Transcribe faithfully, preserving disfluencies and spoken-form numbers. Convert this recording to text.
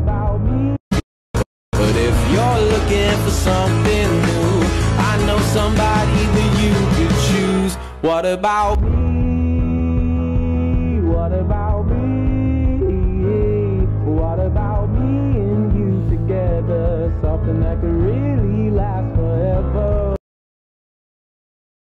about me? But if you're looking for something new, I know somebody that you could choose. What about me? What about me? What about me and you together? Something that could really last forever.